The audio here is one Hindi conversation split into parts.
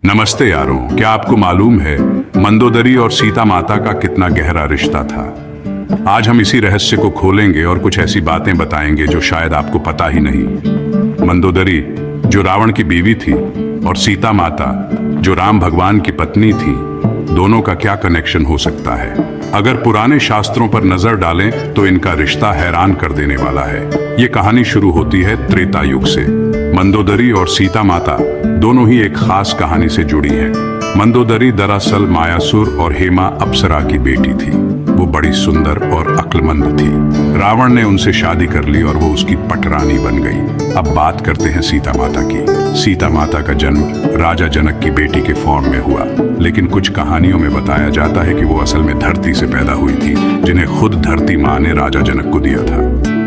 नमस्ते यारों, क्या आपको मालूम है मंदोदरी और सीता माता का कितना गहरा रिश्ता था। आज हम इसी रहस्य को खोलेंगे और कुछ ऐसी बातें बताएंगे जो शायद आपको पता ही नहीं। मंदोदरी जो रावण की बीवी थी और सीता माता जो राम भगवान की पत्नी थी, दोनों का क्या कनेक्शन हो सकता है। अगर पुराने शास्त्रों पर नजर डालें तो इनका रिश्ता हैरान कर देने वाला है। ये कहानी शुरू होती है त्रेता युग से। मंदोदरी और सीता माता दोनों ही एक खास कहानी से जुड़ी हैं। मंदोदरी दरअसल मायासुर और हेमा अप्सरा की बेटी थी। वो बड़ी सुंदर और अक्लमंद थी। रावण ने उनसे शादी कर ली और वो उसकी पटरानी बन गई। अब बात करते हैं सीता माता की। सीता माता का जन्म राजा जनक की बेटी के फॉर्म में हुआ, लेकिन कुछ कहानियों में बताया जाता है कि वो असल में धरती से पैदा हुई थी, जिन्हें खुद धरती माँ ने राजा जनक को दिया था।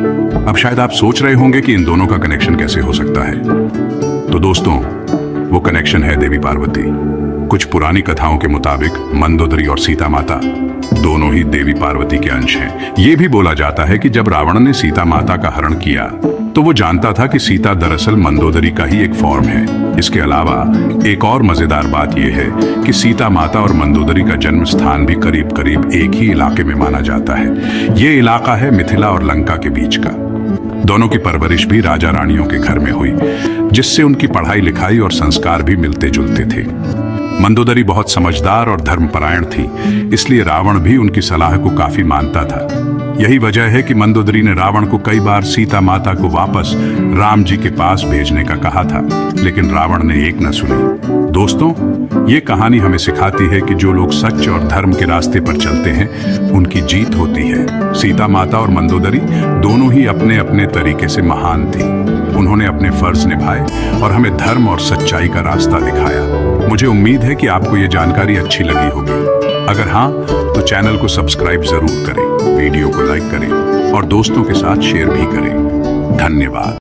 अब शायद आप सोच रहे होंगे कि इन दोनों का कनेक्शन कैसे हो सकता है। तो दोस्तों, वो कनेक्शन है देवी पार्वती। कुछ पुरानी कथाओं के मुताबिक मंदोदरी और सीता माता दोनों ही देवी पार्वती के अंश हैं। ये भी बोला जाता है कि जब रावण ने सीता माता का हरण किया तो वो जानता था कि सीता दरअसल मंदोदरी का ही एक फॉर्म है। इसके अलावा एक और मजेदार बात यह है कि सीता माता और मंदोदरी का जन्म स्थान भी करीब करीब एक ही इलाके में माना जाता है। ये इलाका है मिथिला और लंका के बीच का। दोनों की परवरिश भी राजा रानियों के घर में हुई, जिससे उनकी पढ़ाई लिखाई और संस्कार भी मिलते जुलते थे। मंदोदरी बहुत समझदार और धर्मपरायण थी, इसलिए रावण भी उनकी सलाह को काफी मानता था। यही वजह है कि मंदोदरी ने रावण को कई बार सीता माता को वापस राम जी के पास भेजने का कहा था, लेकिन रावण ने एक न सुनी। दोस्तों, ये कहानी हमें सिखाती है कि जो लोग सच और धर्म के रास्ते पर चलते हैं, उनकी जीत होती है। सीता माता और मंदोदरी दोनों ही अपने अपने तरीके से महान थी। उन्होंने अपने फर्ज निभाए और हमें धर्म और सच्चाई का रास्ता दिखाया। मुझे उम्मीद है कि आपको ये जानकारी अच्छी लगी होगी। अगर हाँ, तो चैनल को सब्सक्राइब जरूर करें, वीडियो को लाइक करें और दोस्तों के साथ शेयर भी करें। धन्यवाद।